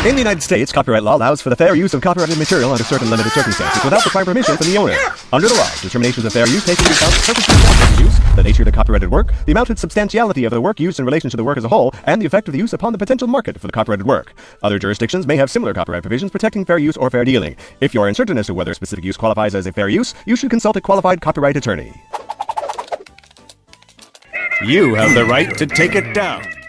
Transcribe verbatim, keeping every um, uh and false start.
In the United States, copyright law allows for the fair use of copyrighted material under certain limited circumstances without requiring permission from the owner. Under the law, determinations of fair use take into account the purpose of the use, the nature of the copyrighted work, the amount and substantiality of the work used in relation to the work as a whole, and the effect of the use upon the potential market for the copyrighted work. Other jurisdictions may have similar copyright provisions protecting fair use or fair dealing. If you are uncertain as to whether a specific use qualifies as a fair use, you should consult a qualified copyright attorney. You have the right to take it down.